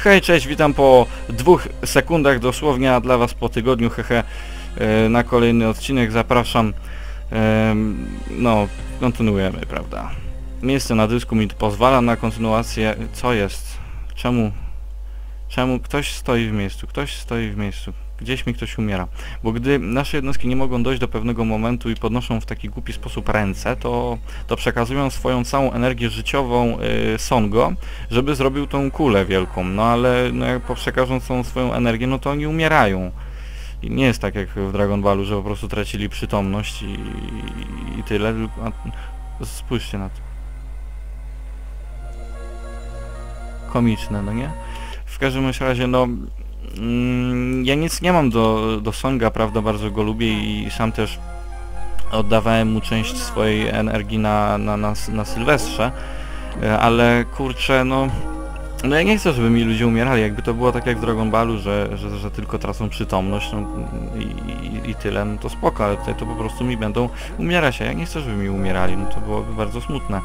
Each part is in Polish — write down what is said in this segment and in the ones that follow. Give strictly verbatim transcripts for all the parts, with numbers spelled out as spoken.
Hej, cześć, witam po dwóch sekundach dosłownie, a dla was po tygodniu, hehe, na kolejny odcinek zapraszam. No, kontynuujemy, prawda? Miejsce na dysku mi pozwala na kontynuację. Co jest? Czemu? Czemu ktoś stoi w miejscu? Ktoś stoi w miejscu. Gdzieś mi ktoś umiera. Bo gdy nasze jednostki nie mogą dojść do pewnego momentu i podnoszą w taki głupi sposób ręce, to, to przekazują swoją całą energię życiową y, Songo, żeby zrobił tą kulę wielką. No ale no, jak przekażą całą swoją energię, no to oni umierają. I nie jest tak jak w Dragon Ballu, że po prostu tracili przytomność i, i, i tyle. A, spójrzcie na to. Komiczne, no nie? W każdym razie, no... Mm, ja nic nie mam do, do Songa, prawda, bardzo go lubię i sam też oddawałem mu część swojej energii na, na, na, na Sylwestrze, ale kurczę, no... No ja nie chcę, żeby mi ludzie umierali, jakby to było tak jak w Dragon Ballu, że, że, że tylko tracą przytomność, no, i, i, i tyle, no to spoko, ale tutaj to po prostu mi będą umierać, a ja nie chcę, żeby mi umierali, no to byłoby bardzo smutne.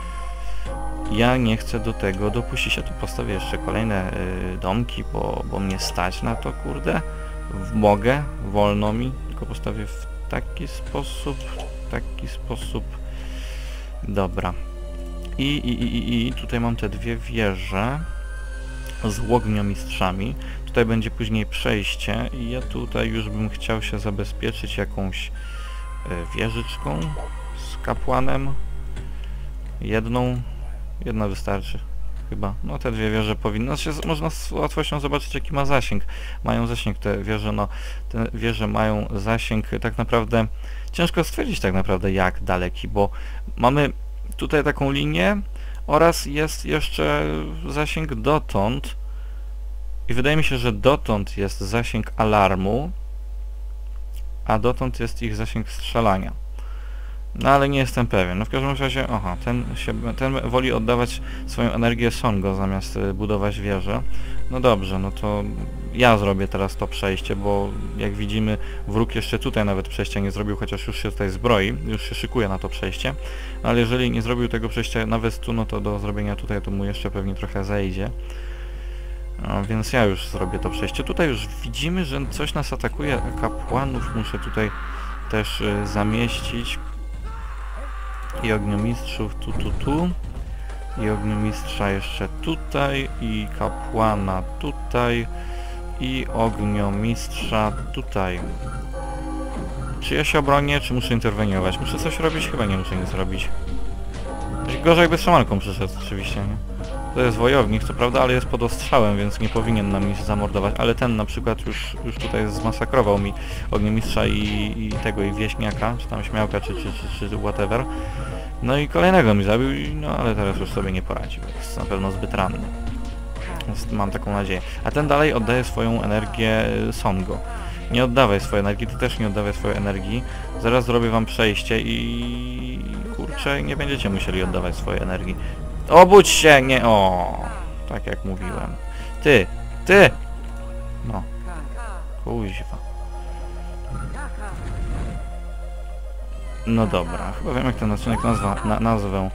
Ja nie chcę do tego dopuścić, ja tu postawię jeszcze kolejne y, domki, bo, bo mnie stać na to, kurde. Mogę, wolno mi, tylko postawię w taki sposób, taki sposób. Dobra. I, i, i, i tutaj mam te dwie wieże z ogniomistrzami. Tutaj będzie później przejście i ja tutaj już bym chciał się zabezpieczyć jakąś y, wieżyczką z kapłanem. Jedną. Jedna wystarczy, chyba. No te dwie wieże powinno się, można z łatwością zobaczyć, jaki ma zasięg. Mają zasięg te wieże, no te wieże mają zasięg tak naprawdę, ciężko stwierdzić tak naprawdę jak daleki, bo mamy tutaj taką linię oraz jest jeszcze zasięg dotąd i wydaje mi się, że dotąd jest zasięg alarmu, a dotąd jest ich zasięg strzelania. No ale nie jestem pewien. No w każdym razie, aha, ten, się, ten woli oddawać swoją energię Songo zamiast y, budować wieżę. No dobrze, no to ja zrobię teraz to przejście, bo jak widzimy wróg jeszcze tutaj nawet przejścia nie zrobił, chociaż już się tutaj zbroi, już się szykuje na to przejście. No ale jeżeli nie zrobił tego przejścia nawet tu, no to do zrobienia tutaj to mu jeszcze pewnie trochę zejdzie. No, więc ja już zrobię to przejście. Tutaj już widzimy, że coś nas atakuje. Kapłanów muszę tutaj też y, zamieścić. I ogniomistrzów tu, tu, tu. I ogniomistrza jeszcze tutaj. I kapłana tutaj. I ogniomistrza tutaj. Czy ja się obronię, czy muszę interweniować? Muszę coś robić? Chyba nie muszę nic robić. Gorzej jakby z szamanką przyszedł, oczywiście, nie? To jest wojownik, co prawda, ale jest pod ostrzałem, więc nie powinien nam nic zamordować. Ale ten na przykład już, już tutaj zmasakrował mi ogniomistrza i, i tego, i wieśniaka, czy tam śmiałka, czy, czy, czy, czy whatever. No i kolejnego mi zabił, no ale teraz już sobie nie poradzi, bo jest na pewno zbyt ranny. Więc mam taką nadzieję. A ten dalej oddaje swoją energię Songo. Nie oddawaj swojej energii, ty też nie oddawaj swojej energii. Zaraz zrobię wam przejście i... kurczę, nie będziecie musieli oddawać swojej energii. Obudź się, nie... o, tak jak mówiłem. Ty, ty! No. Kuźwa. No dobra, chyba wiem jak ten odcinek nazwa, na, nazwę.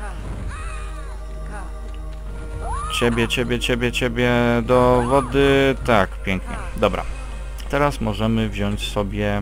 Ciebie, ciebie, ciebie, ciebie do wody. Tak, pięknie. Dobra. Teraz możemy wziąć sobie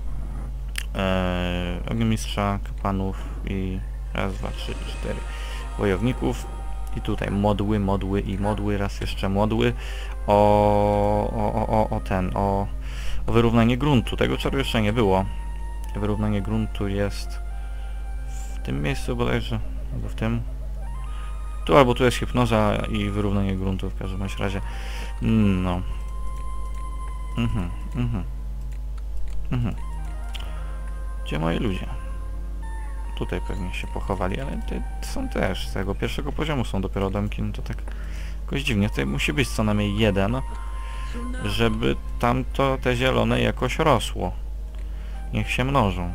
e, ogniomistrza, kapłanów i raz, dwa, trzy, cztery wojowników. I tutaj modły, modły i modły, raz jeszcze modły o, o, o, o ten, o, o wyrównanie gruntu. Tego czaru jeszcze nie było. Wyrównanie gruntu jest w tym miejscu bodajże, albo w tym. Tu albo tu jest hipnoza i wyrównanie gruntu w każdym razie. No. Mhm, mhm. Mhm. Gdzie moi ludzie? Tutaj pewnie się pochowali, ale te są też z tego pierwszego poziomu są dopiero domki, no to tak jakoś dziwnie. Tutaj musi być co najmniej jeden, żeby tamto te zielone jakoś rosło. Niech się mnożą.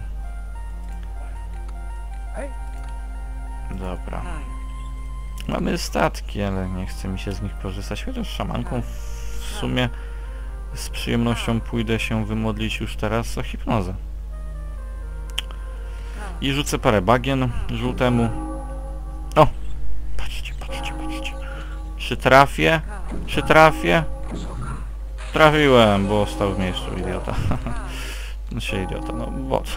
Dobra. Mamy statki, ale nie chce mi się z nich korzystać, chociaż szamanką w sumie z przyjemnością pójdę się wymodlić już teraz o hipnozę. I rzucę parę bagien żółtemu. O! Patrzcie, patrzcie, patrzcie. Czy trafię? Czy trafię? Trafiłem, bo stał w miejscu, idiota. Znaczy idiota, no bot.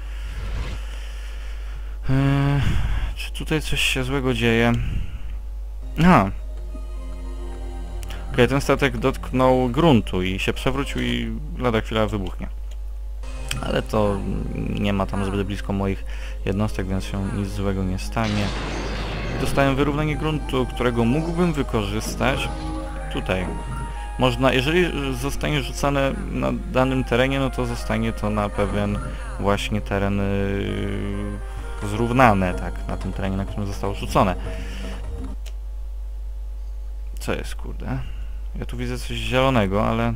Eee, czy tutaj coś się złego dzieje? Aha. Okej, okay, ten statek dotknął gruntu i się przewrócił i lada chwila wybuchnie. Ale to nie ma tam zbyt blisko moich jednostek, więc się nic złego nie stanie. Dostałem wyrównanie gruntu, którego mógłbym wykorzystać tutaj. Można, jeżeli zostanie rzucane na danym terenie, no to zostanie to na pewien właśnie teren yy, zrównany, tak, na tym terenie, na którym zostało rzucone. Co jest, kurde? Ja tu widzę coś zielonego, ale...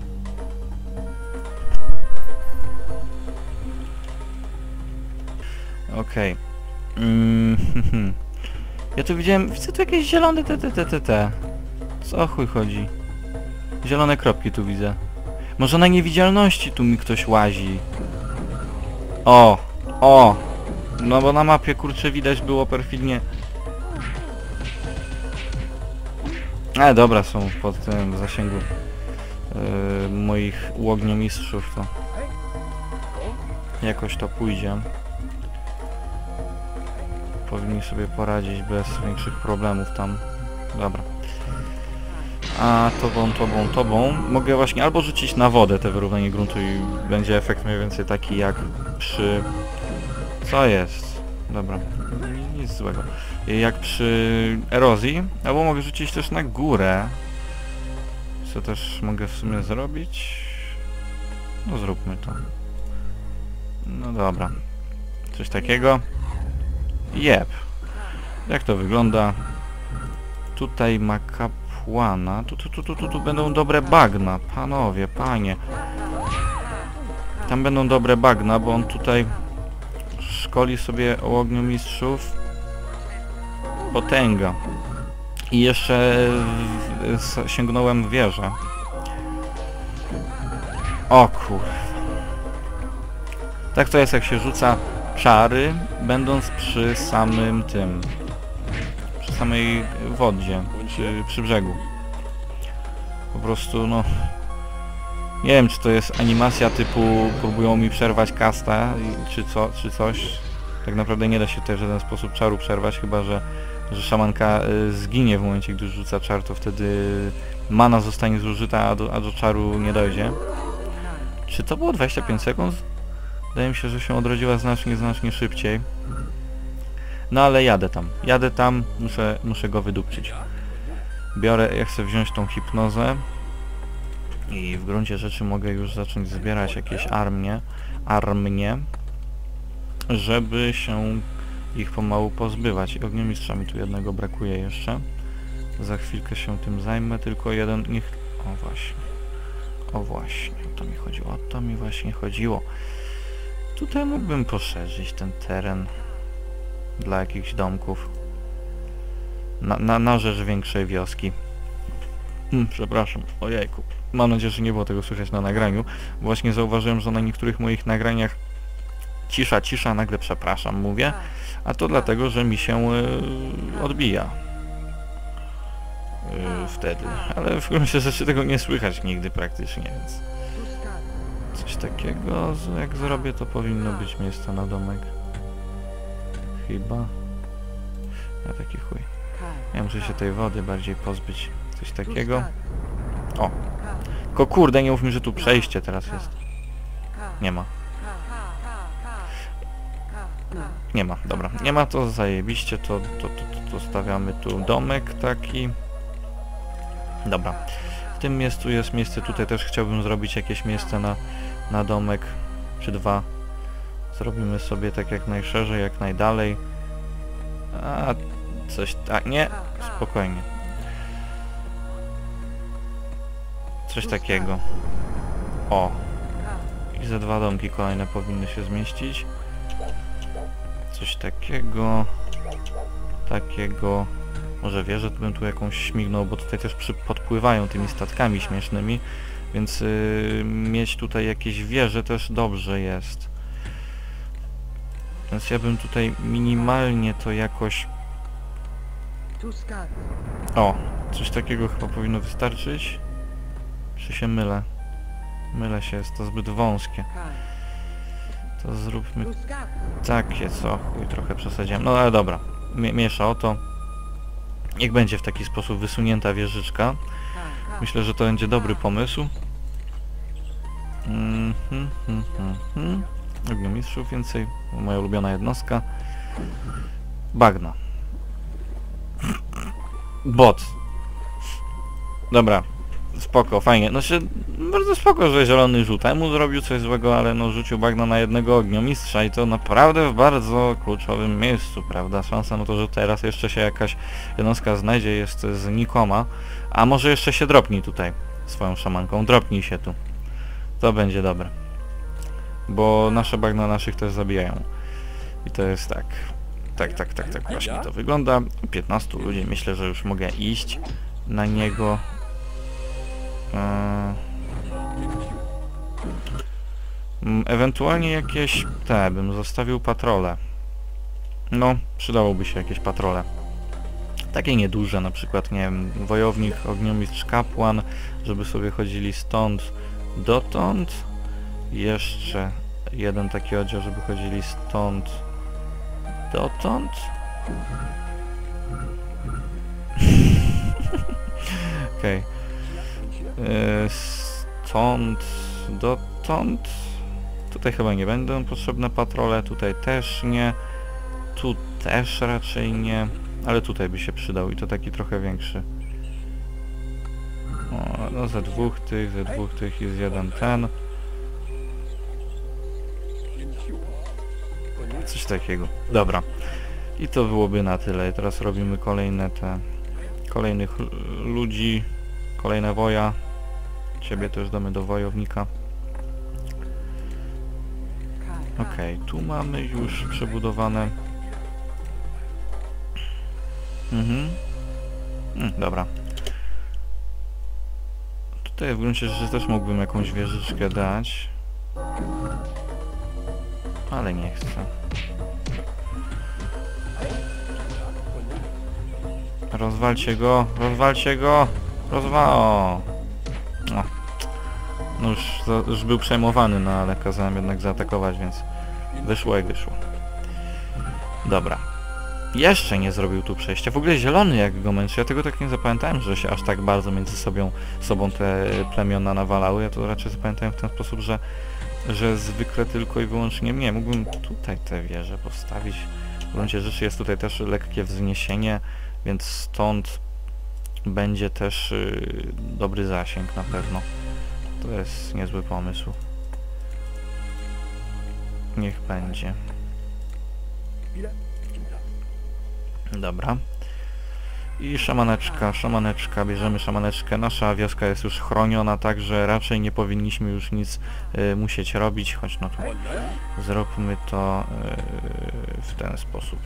Okej. Okay. Mm, ja tu widziałem, widzę tu jakieś zielone te, te, te, te, te. Co o chuj chodzi? Zielone kropki tu widzę. Może na niewidzialności tu mi ktoś łazi. O! O! No bo na mapie, kurczę, widać było perfidnie. Ale dobra, są pod tym w zasięgu yy, moich ogniomistrzów, to jakoś to pójdzie. Powinni sobie poradzić bez większych problemów tam. Dobra. A tobą, tobą, tobą mogę właśnie albo rzucić na wodę te wyrównanie gruntu i będzie efekt mniej więcej taki jak przy... Co jest? Dobra, nic złego. Jak przy erozji, albo mogę rzucić też na górę. Co też mogę w sumie zrobić? No zróbmy to. No dobra. Coś takiego. Jep. Jak to wygląda? Tutaj ma kapłana. Tu, tu, tu, tu, tu, tu będą dobre bagna. Panowie, panie. Tam będą dobre bagna, bo on tutaj szkoli sobie o ogniomistrzów. Potęga. I jeszcze sięgnąłem w wieżę. O kur... Tak to jest, jak się rzuca czary, będąc przy samym tym... przy samej wodzie, czy przy brzegu. Po prostu, no... Nie wiem, czy to jest animacja typu próbują mi przerwać kasta, czy, co, czy coś. Tak naprawdę nie da się tutaj w żaden sposób czaru przerwać, chyba że, że szamanka y, zginie w momencie, gdy rzuca czar, to wtedy mana zostanie zużyta, a do, a do czaru nie dojdzie. Czy to było dwadzieścia pięć sekund? Wydaje mi się, że się odrodziła znacznie, znacznie szybciej. No ale jadę tam. Jadę tam, muszę, muszę go wydupczyć. Biorę, ja chcę wziąć tą hipnozę. I w gruncie rzeczy mogę już zacząć zbierać jakieś armie, armnie, żeby się ich pomału pozbywać. I ogniomistrza mi tu jednego brakuje jeszcze. Za chwilkę się tym zajmę, tylko jeden niech... O właśnie. O właśnie, o to mi chodziło, o to mi właśnie chodziło. Tutaj mógłbym poszerzyć ten teren dla jakichś domków. Na, na, na rzecz większej wioski. Hmm, przepraszam, ojejku. Mam nadzieję, że nie było tego słychać na nagraniu. Właśnie zauważyłem, że na niektórych moich nagraniach cisza, cisza, nagle przepraszam mówię. A to dlatego, że mi się yy, odbija. Yy, wtedy. Ale w gruncie rzeczy tego nie słychać nigdy praktycznie, więc... Coś takiego, jak zrobię, to powinno być miejsce na domek. Chyba. Ja taki chuj. Ja muszę się tej wody bardziej pozbyć. Coś takiego. O! Tylko kurde, nie mów mi, że tu przejście teraz jest. Nie ma. Nie ma, dobra. Nie ma, to zajebiście, to, to, to, to stawiamy tu domek taki. Dobra. W tym miejscu jest miejsce, tutaj też chciałbym zrobić jakieś miejsce na, na domek, czy dwa. Zrobimy sobie tak jak najszerzej, jak najdalej. A coś tak, nie, spokojnie. Coś takiego. O. I ze dwa domki kolejne powinny się zmieścić. Coś takiego. Takiego. Może wieżę bym tu jakąś śmignął, bo tutaj też przy, podpływają tymi statkami śmiesznymi. Więc yy, mieć tutaj jakieś wieże też dobrze jest. Więc ja bym tutaj minimalnie to jakoś... O, Coś takiego chyba powinno wystarczyć. Czy się mylę? Mylę się, jest to zbyt wąskie. To zróbmy takie, co? Chuj, trochę przesadziłem. No ale dobra. Mie miesza o to. Niech będzie w taki sposób wysunięta wieżyczka. Myślę, że to będzie dobry pomysł. Mm -hmm, mm -hmm, mm. Ogniomistrzów więcej. Moja ulubiona jednostka. Bagna. Bot. Dobra. Spoko, fajnie. No się bardzo spoko, że zielony żółtemu zrobił coś złego, ale no rzucił bagna na jednego ogniomistrza i to naprawdę w bardzo kluczowym miejscu, prawda? Szansa na to, że teraz jeszcze się jakaś jednostka znajdzie, jest znikoma. A może jeszcze się dropnij tutaj swoją szamanką. Dropnij się tu. To będzie dobre. Bo nasze bagna naszych też zabijają. I to jest tak. Tak, tak, tak, tak właśnie to wygląda. piętnastu ludzi, myślę, że już mogę iść na niego. Eee, ewentualnie jakieś... te, bym zostawił patrole. No, przydałoby się jakieś patrole. Takie nieduże, na przykład, nie wiem, wojownik, ogniomistrz, kapłan, żeby sobie chodzili stąd dotąd. Jeszcze jeden taki oddział, żeby chodzili stąd dotąd. Okej. Okay. Stąd dotąd. Tutaj chyba nie będą potrzebne patrole, tutaj też nie. Tu też raczej nie. Ale tutaj by się przydał i to taki trochę większy. O, no ze dwóch tych, ze dwóch tych jest jeden ten. Coś takiego. Dobra. I to byłoby na tyle. Teraz robimy kolejne te... kolejnych ludzi. Kolejne woja. Ciebie też damy do wojownika. Okej, okay, tu mamy już przebudowane. Mhm. Mm, dobra. Tutaj w gruncie rzeczy też mógłbym jakąś wieżyczkę dać. Ale nie chcę. Rozwalcie go, rozwalcie go, rozwa... O. No. No już, to, już był przejmowany, no ale kazałem jednak zaatakować, więc wyszło jak wyszło. Dobra. Jeszcze nie zrobił tu przejścia. W ogóle zielony jak go męczy. Ja tego tak nie zapamiętałem, że się aż tak bardzo między sobą, sobą te plemiona nawalały. Ja to raczej zapamiętałem w ten sposób, że, że zwykle tylko i wyłącznie mnie. Mógłbym tutaj tę wieżę postawić. W gruncie rzeczy jest tutaj też lekkie wzniesienie, więc stąd będzie też yy, dobry zasięg na pewno. To jest niezły pomysł. Niech będzie. Dobra. I szamaneczka, szamaneczka, bierzemy szamaneczkę. Nasza wioska jest już chroniona, także raczej nie powinniśmy już nic y, musieć robić, choć no to zróbmy to y, w ten sposób.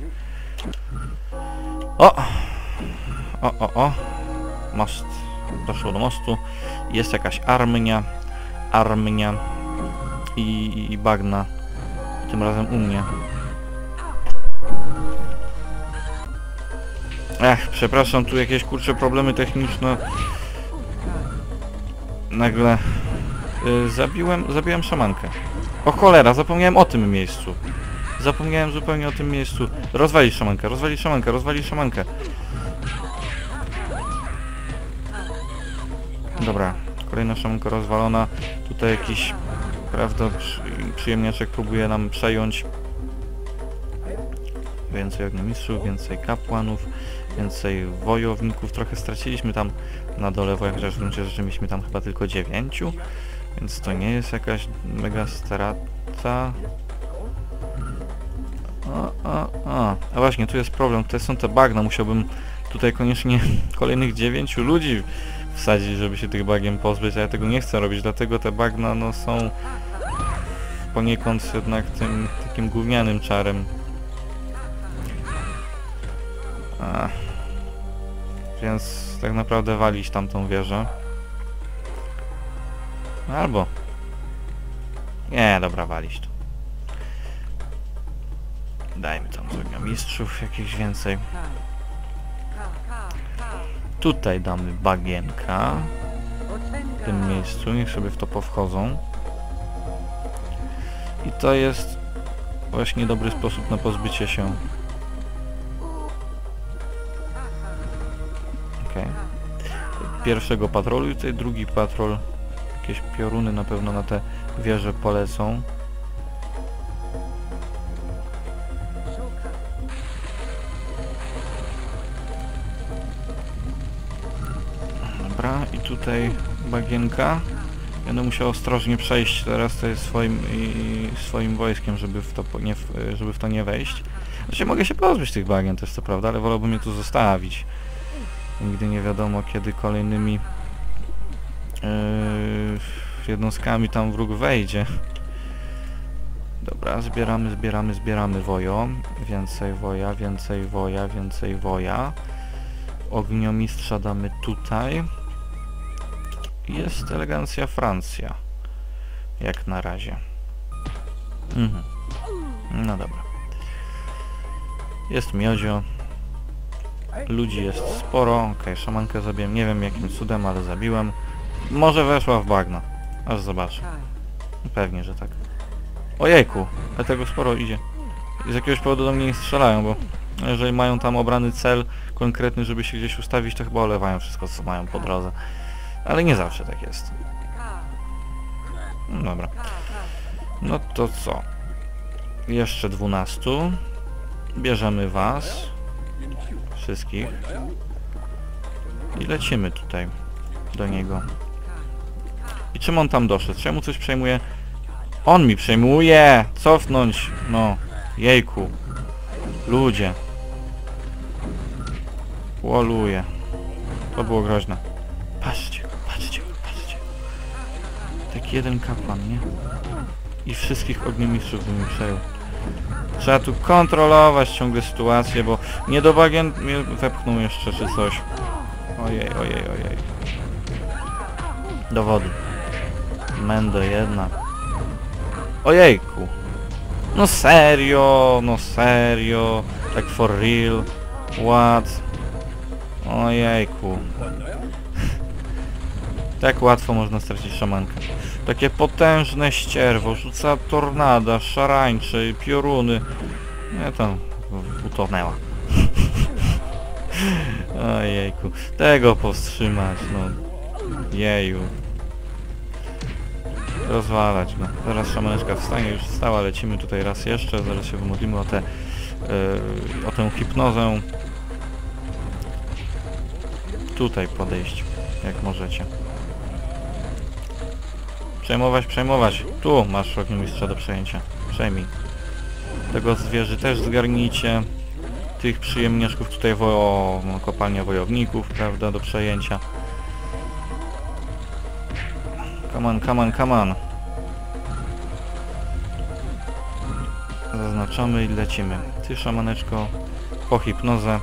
O! O, o, o! Most. Doszło do mostu. Jest jakaś armia. Armia. I, i bagna. Tym razem u mnie. Ech, przepraszam, tu jakieś kurcze problemy techniczne. Nagle yy, zabiłem, zabiłem szamankę. O cholera, zapomniałem o tym miejscu. Zapomniałem zupełnie o tym miejscu. Rozwalić szamankę, rozwalić szamankę, rozwalić szamankę. Dobra, kolejna szamanka rozwalona. Tutaj jakiś, prawda, przy, przyjemniaczek próbuje nam przejąć. Więcej ogniomistrzów, więcej kapłanów, więcej wojowników. Trochę straciliśmy tam na dole, bo chociaż w gruncie rzeczy mieliśmy tam chyba tylko dziewięciu, więc to nie jest jakaś mega strata. O, o, o. A właśnie, tu jest problem, tutaj są te bagna, musiałbym tutaj koniecznie kolejnych dziewięciu ludzi wsadzić, żeby się tych bagien pozbyć, a ja tego nie chcę robić, dlatego te bagna no są poniekąd jednak tym takim gównianym czarem. A, więc tak naprawdę walić tamtą wieżę. Albo... Nie, dobra, walić to. Dajmy tam z ogniomistrzów jakichś więcej. Tutaj damy bagienka. W tym miejscu, niech sobie w to powchodzą. I to jest właśnie dobry sposób na pozbycie się. Okej. Okay. Pierwszego patrolu i tutaj drugi patrol. Jakieś pioruny na pewno na te wieże polecą. Dobra, i tutaj bagienka. Będę musiał ostrożnie przejść teraz tutaj swoim, i, swoim wojskiem, żeby w, to nie, żeby w to nie wejść. Znaczy mogę się pozbyć tych bagien też, co prawda, ale wolałbym je tu zostawić. Nigdy nie wiadomo, kiedy kolejnymi yy, jednostkami tam wróg wejdzie. Dobra, zbieramy, zbieramy, zbieramy wojo. Więcej woja, więcej woja, więcej woja. Ogniomistrza damy tutaj. Jest elegancja Francja. Jak na razie. Mhm. No dobra. Jest miodzio. Ludzi jest sporo. Okej, okay, szamankę zabiłem. Nie wiem jakim cudem, ale zabiłem. Może weszła w bagno. Aż zobaczę. Pewnie, że tak. Ojejku, ale tego sporo idzie. Z jakiegoś powodu do mnie nie strzelają, bo jeżeli mają tam obrany cel konkretny, żeby się gdzieś ustawić, to chyba olewają wszystko, co mają po drodze. Ale nie zawsze tak jest. No dobra. No to co? Jeszcze dwunastu. Bierzemy was. Wszystkich. I lecimy tutaj. Do niego. I czym on tam doszedł? Czemu coś przejmuje? On mi przejmuje! Cofnąć! No. Jejku. Ludzie. Łoluje. To było groźne. Patrzcie, patrzcie, patrzcie. Taki jeden kapłan, nie? I wszystkich ogniomistrzów bym mi przejął. Trzeba tu kontrolować ciągle sytuację, bo nie do bagien mnie wepchnął jeszcze czy coś. Ojej, ojej, ojej. Do wody. Mendo jedna. Ojejku. No serio, no serio. Tak for real. What? Ojejku. Tak łatwo można stracić szamankę. Takie potężne ścierwo, rzuca tornada, szarańcze, pioruny. Nie tam utonęła. Ojejku. Tego powstrzymać, no. Jeju. Rozwalać go. Zaraz szamaneczka wstanie, już wstała, lecimy tutaj raz jeszcze, zaraz się wymodlimy o tę yy, o tę hipnozę. Tutaj podejść, jak możecie. Przejmować, przejmować. Tu masz ogniomistrza do przejęcia. Przejmij. Tego zwierzy też zgarnijcie. Tych przyjemniaszków tutaj wo o, no, kopalnia wojowników, prawda, do przejęcia. Come on, come on, come on. Zaznaczamy i lecimy. Ty, szamaneczko, po hipnozę.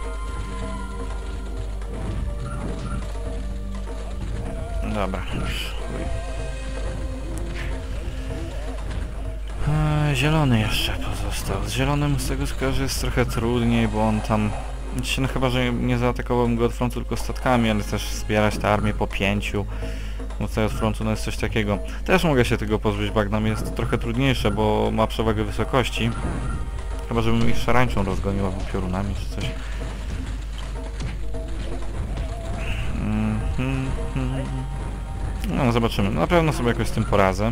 Dobra, już. Eee, zielony jeszcze pozostał. Z zielonym z tego skojarzy jest trochę trudniej, bo on tam... No chyba, że nie zaatakowałbym go od frontu tylko statkami, ale też zbierać tę armię po pięciu. No tutaj od frontu no jest coś takiego. Też mogę się tego pozbyć, bagnem jest to trochę trudniejsze, bo ma przewagę wysokości. Chyba, żebym ich szarańczą rozgonił albo piorunami czy coś. Mm -hmm, mm. No zobaczymy. Na pewno sobie jakoś z tym poradzę.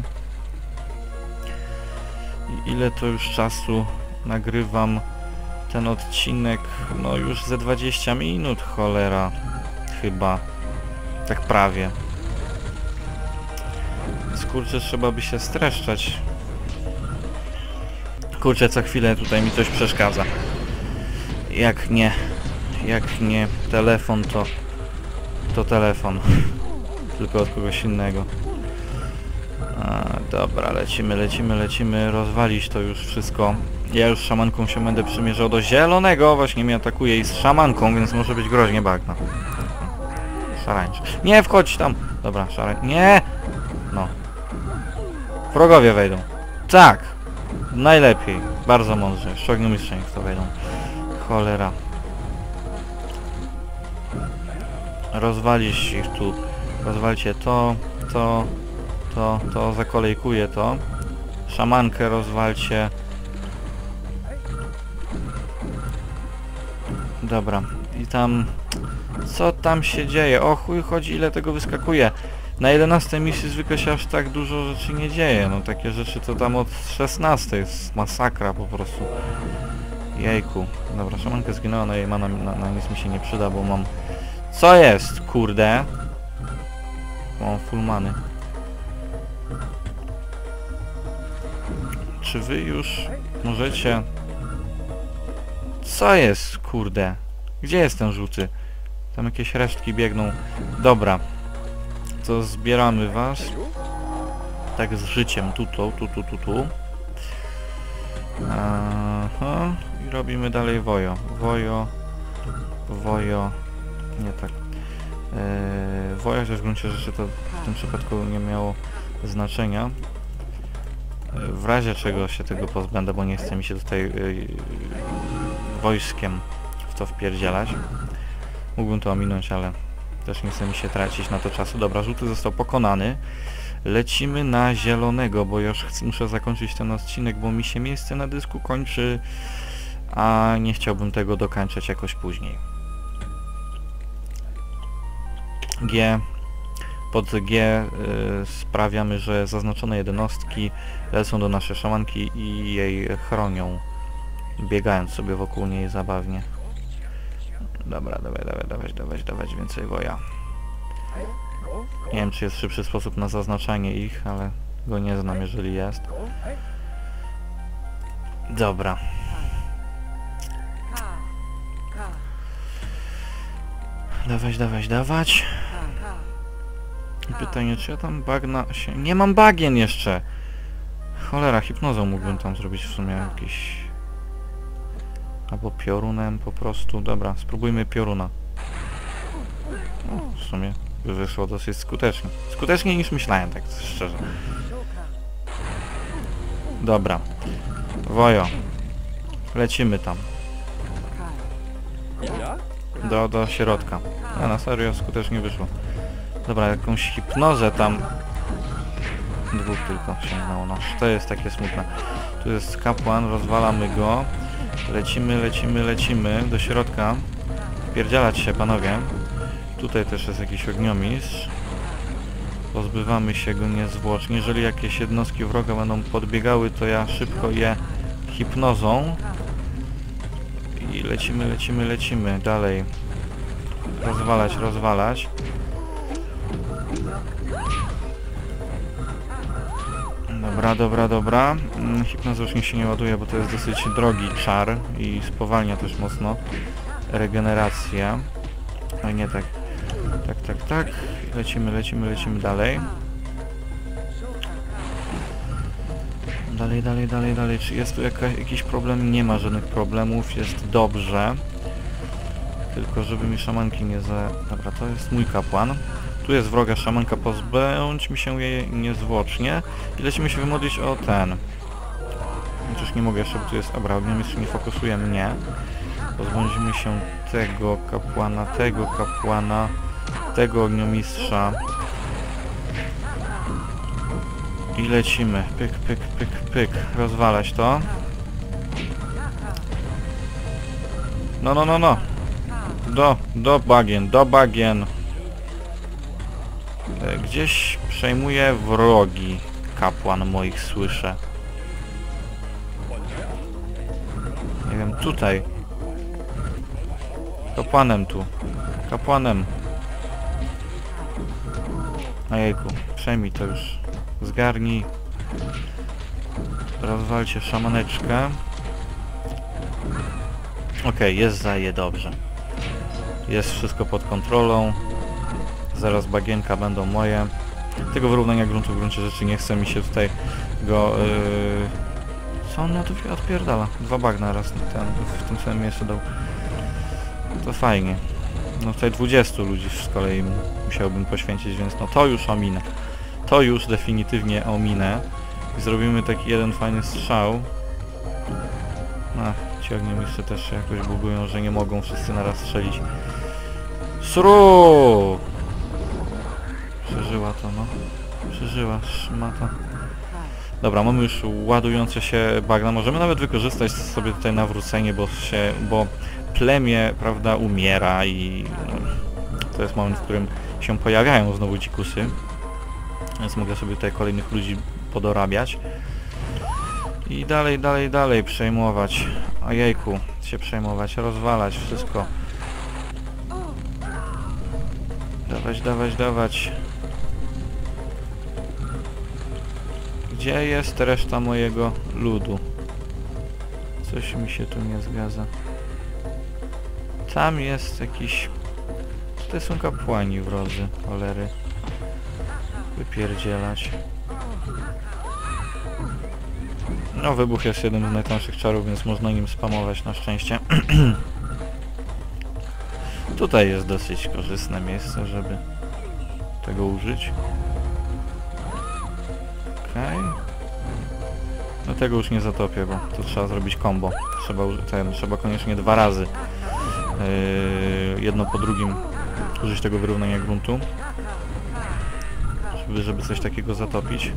I ile to już czasu nagrywam ten odcinek? No już ze dwadzieścia minut, cholera. Chyba. Tak prawie. Kurczę, trzeba by się streszczać. Kurczę, co chwilę tutaj mi coś przeszkadza. Jak nie, jak nie telefon, to to telefon. Tylko od kogoś innego. A, dobra, lecimy, lecimy, lecimy. Rozwalić to już wszystko. Ja już szamanką się będę przymierzał do zielonego. Właśnie mnie atakuje i z szamanką, więc może być groźnie bagna. Szarańcz. Nie, wchodź tam. Dobra, szarańcz. Nie! No. Wrogowie wejdą. Tak! Najlepiej. Bardzo mądrze. Jeszcze ogniomistrze niech to wejdą. Cholera. Rozwalić ich tu. Rozwalcie to, to, to, to, zakolejkuję to. Szamankę rozwalcie. Dobra. I tam... Co tam się dzieje? O chuj chodzi, ile tego wyskakuje. Na jedenastej misji zwykle się aż tak dużo rzeczy nie dzieje. No takie rzeczy to tam od szesnastej jest masakra po prostu. Jejku. Dobra, szamanka zginęła, no jej mana na, na nic mi się nie przyda, bo mam... Co jest, kurde? Mam full many. Czy wy już możecie... Co jest, kurde? Gdzie jest ten żółty? Tam jakieś resztki biegną. Dobra. To zbieramy was. Tak z życiem. Tu, tu, tu, tu, tu, tu. Aha. I robimy dalej wojo. Wojo. Wojo. Nie tak. Eee, wojo, chociaż w gruncie rzeczy to w tym przypadku nie miało znaczenia. Eee, w razie czego się tego pozbędę, bo nie chce mi się tutaj yy, wojskiem w to wpierdzielać. Mógłbym to ominąć, ale też nie chce mi się tracić na to czasu. Dobra, żółty został pokonany. Lecimy na zielonego, bo już chcę, muszę zakończyć ten odcinek, bo mi się miejsce na dysku kończy, a nie chciałbym tego dokończać jakoś później. G. Pod G y, sprawiamy, że zaznaczone jednostki lecą do naszej szamanki i jej chronią, biegając sobie wokół niej zabawnie. Dobra, dawaj, dawaj, dawać, dawać, dawać więcej woja. Nie wiem, czy jest szybszy sposób na zaznaczanie ich, ale go nie znam, jeżeli jest. Dobra. Dawać, dawać, dawać. I pytanie, czy ja tam bagna się... Nie mam bagien jeszcze! Cholera, hipnozą mógłbym tam zrobić w sumie jakiś... Albo piorunem po prostu. Dobra, spróbujmy pioruna. No, w sumie by wyszło dosyć skutecznie. Skuteczniej niż myślałem, tak szczerze. Dobra. Wojo. Lecimy tam. Do, do środka. A na serio skutecznie wyszło. Dobra, jakąś hipnozę tam... Dwóch tylko sięgnęło. No, to jest takie smutne. Tu jest kapłan, rozwalamy go. Lecimy, lecimy, lecimy do środka. Wpierdzielać się, panowie. Tutaj też jest jakiś ogniomistrz. Pozbywamy się go niezwłocznie. Jeżeli jakieś jednostki wroga będą podbiegały, to ja szybko je hipnozą. I lecimy, lecimy, lecimy. Dalej. Rozwalać, rozwalać. Dobra, dobra, dobra. Hipnoza już niech się nie ładuje, bo to jest dosyć drogi czar i spowalnia też mocno regenerację. No nie tak. Tak, tak, tak. Lecimy, lecimy, lecimy dalej. Dalej, dalej, dalej, dalej. Czy jest tu jaka, jakiś problem? Nie ma żadnych problemów. Jest dobrze. Tylko żeby mi szamanki nie za... Dobra, to jest mój kapłan. Tu jest wroga szamanka, pozbądźmy się jej niezwłocznie i lecimy się wymodlić o ten. Chociaż nie mogę jeszcze, bo tu jest... Dobra, ogniomistrz nie fokusuje mnie. Pozbądźmy się tego kapłana, tego kapłana, tego ogniomistrza. I lecimy. Pyk, pyk, pyk, pyk. Rozwalać to. No, no, no, no. Do, do bagien, do bagien. Gdzieś przejmuje wrogi kapłan moich, słyszę. Nie wiem, tutaj. Kapłanem tu. Kapłanem. Ojejku, przejmij to już. Zgarnij. Rozwalcie szamaneczkę. Okej, okay, jest zaje dobrze. Jest wszystko pod kontrolą. Zaraz bagienka będą moje. Tego wyrównania gruntu w gruncie rzeczy nie chce mi się tutaj go... Yy... Co on na to odpierdala? Dwa bagna raz ten, w tym samym miejscu dał. To fajnie. No tutaj dwudziestu ludzi z kolei musiałbym poświęcić, więc no to już ominę. To już definitywnie ominę. I zrobimy taki jeden fajny strzał. Ach, ci ogniomistrze też się jakoś bugują, że nie mogą wszyscy naraz strzelić. Sru! Przeżyła to, no. Przeżyła, szmata. Dobra, mamy już ładujące się bagna. Możemy nawet wykorzystać sobie tutaj nawrócenie, bo się, bo plemię, prawda, umiera i no, to jest moment, w którym się pojawiają znowu dzikusy. Więc mogę sobie tutaj kolejnych ludzi podorabiać. I dalej, dalej, dalej przejmować. Ojejku, się przejmować, rozwalać wszystko. Dawać, dawać, dawać. Gdzie jest reszta mojego ludu? Coś mi się tu nie zgadza. Tam jest jakiś... To są kapłani wrodzy, cholery. Wypierdzielać. No, wybuch jest jednym z najtańszych czarów, więc można nim spamować na szczęście. Tutaj jest dosyć korzystne miejsce, żeby tego użyć. Okej. Okay. No tego już nie zatopię, bo tu trzeba zrobić combo. Trzeba, ten, trzeba koniecznie dwa razy yy, jedno po drugim użyć tego wyrównania gruntu, żeby, żeby coś takiego zatopić.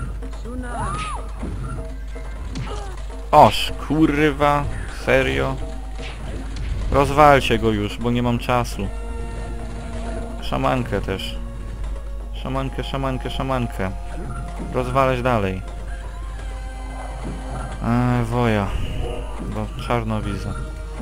Oż, kurwa, serio? Rozwalcie go już, bo nie mam czasu. Szamankę też. Szamankę, szamankę, szamankę. Rozwalać dalej. Eee, woja. Bo czarno widzę.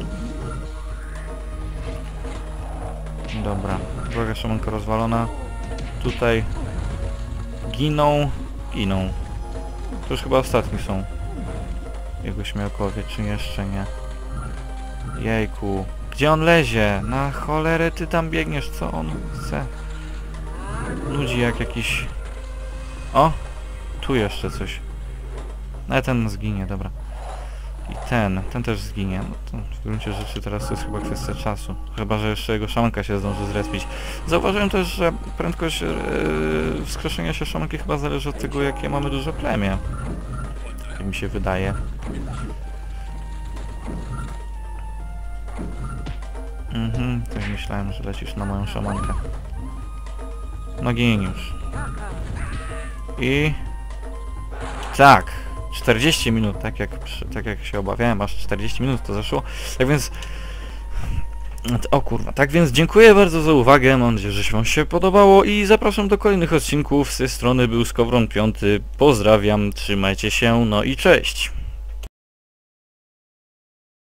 Dobra. Droga szamanka rozwalona. Tutaj giną. Giną. To już chyba ostatni są. Jego śmiałkowie, czy jeszcze nie? Jejku. Gdzie on lezie? Na cholerę ty tam biegniesz, co on chce? Ludzi jak jakiś... O! Tu jeszcze coś. No ten zginie, dobra. I ten, ten też zginie. No to w gruncie rzeczy teraz to jest chyba kwestia czasu. Chyba, że jeszcze jego szamanka się zdąży zrespić. Zauważyłem też, że prędkość yy, wskrzeszenia się szamanki chyba zależy od tego, jakie mamy duże plemię. Tak mi się wydaje. Mhm, tak myślałem, że lecisz na moją szamankę. No gin już. I... Tak! czterdzieści minut, tak jak, tak jak się obawiałem, aż czterdzieści minut to zaszło. Tak więc... O kurwa, tak więc dziękuję bardzo za uwagę, mam nadzieję, że wam się podobało i zapraszam do kolejnych odcinków. Z tej strony był Skowron piąty. Pozdrawiam, trzymajcie się, no i cześć!